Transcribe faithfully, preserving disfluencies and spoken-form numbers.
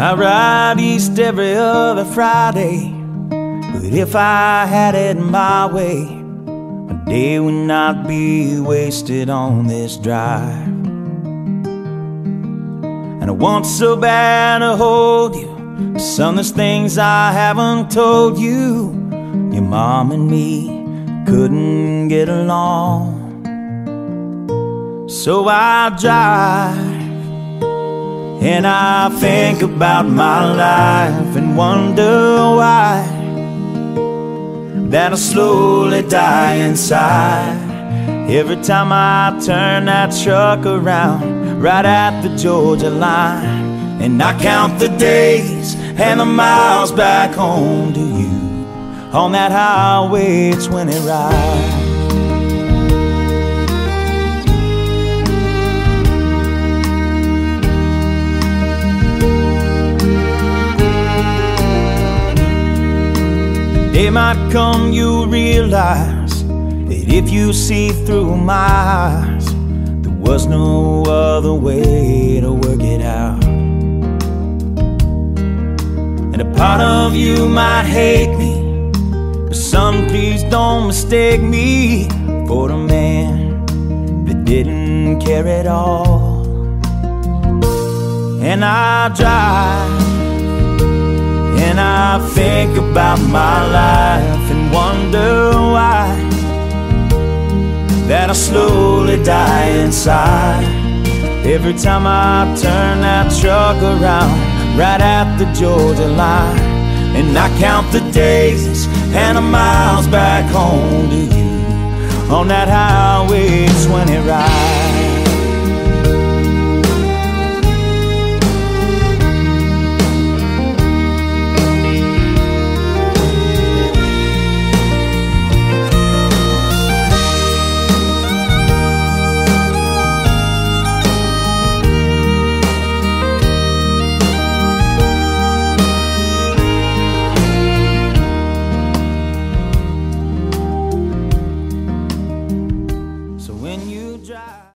I ride east every other Friday, but if I had it my way, my day would not be wasted on this drive. And I want so bad to hold you, son, there's things I haven't told you. Your mom and me couldn't get along, so I drive and I think about my life and wonder why that I slowly die inside every time I turn that truck around right at the Georgia line. And I count the days and the miles back home to you on that highway twenty ride. The day might come you'll realize that if you see through my eyes, there was no other way to work it out. And a part of you might hate me, but son, please don't mistake me for the man that didn't care at all. And I drive and I think about my life and wonder why that I slowly die inside every time I turn that truck around right at the Georgia line. And I count the days and the miles back home to you on that highway twenty ride.